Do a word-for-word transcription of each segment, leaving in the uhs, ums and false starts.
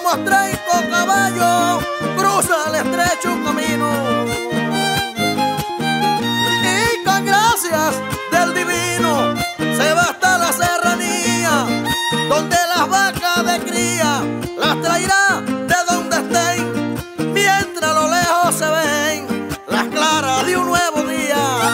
Somos treinta caballos, cruza el estrecho camino. Y con gracias del divino se va hasta la serranía, donde las vacas de cría las traerá de donde estén, mientras a lo lejos se ven las claras de un nuevo día.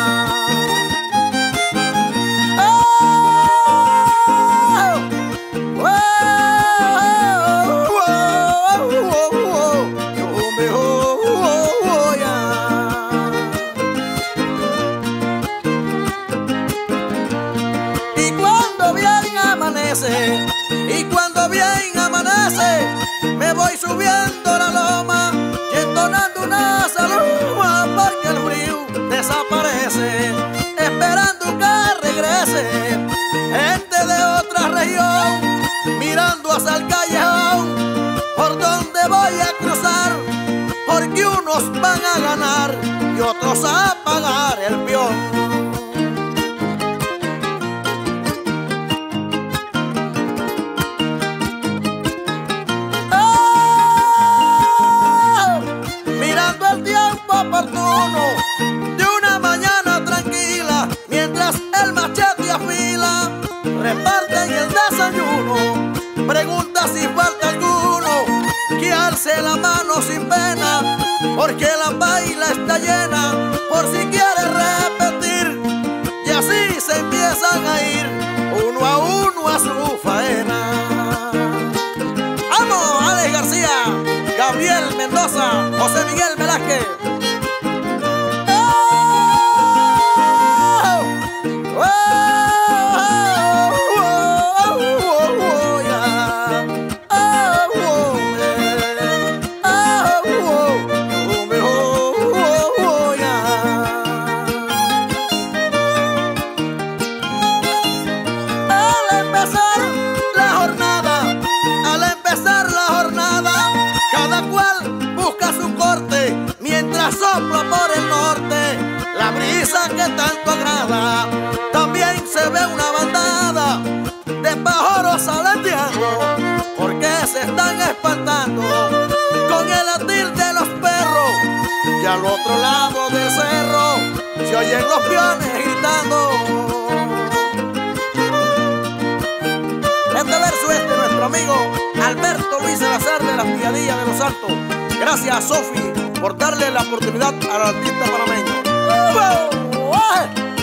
Y cuando bien amanece, me voy subiendo la loma y entonando una saloma, porque el frío desaparece, esperando que regrese gente de otra región, mirando hacia el callejón por donde voy a cruzar, porque unos van a ganar y otros a pagar el peón. Oportuno de una mañana tranquila, mientras el machete afila, reparten el desayuno. Pregunta si falta alguno que alce la mano sin pena, porque la baila está llena, por si quiere repetir. Y así se empiezan a ir uno a uno a su faena. ¡Vamos! Alex García, Gabriel Mendoza, José Miguel Velázquez. Sopla por el norte la brisa que tanto agrada. También se ve una bandada de pájaros aleteando, porque se están espantando con el latir de los perros. Y al otro lado del cerro se oyen los peones gritando. Este verso es de nuestro amigo Alberto Luis Salazar de las Piadillas de los Altos. Gracias, Sofi, por darle la oportunidad al artista panameño. ¡Uh! ¡Uh!